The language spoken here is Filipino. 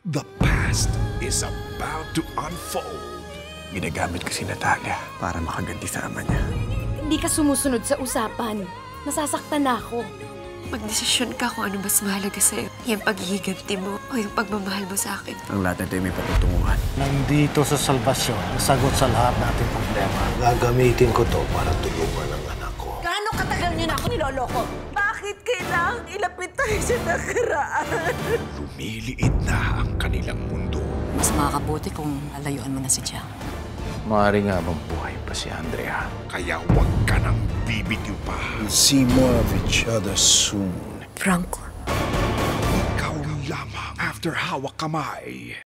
The past is about to unfold. Ginagamit ko si Natalia para makaganti sa ama niya. Hindi ka sumusunod sa usapan. Nasasaktan na ako. Magdesisyon ka kung ano mas mahalaga sa'yo. Yung paghihiganti mo o yung pagmamahal mo sa akin. Ang lahat nito ay may patutunguhan. Nandito sa salbasyon, sagot sa lahat nating problema. Gagamitin ko to para tulungan ang anak ko. Gaano katagal niyo na ako niloloko? Bakit kailangang ilapit tayo sa nakaraan? Lumiliit na ang kanilang mundo. Mas makakabuti kung lalayuan mo na si Jiang. Maaari nga bang buhay pa si Andrea? Kaya huwag ka nang bibitiw pa. We'll see more of each other soon. Franco. Ikaw lamang after hawak kamay.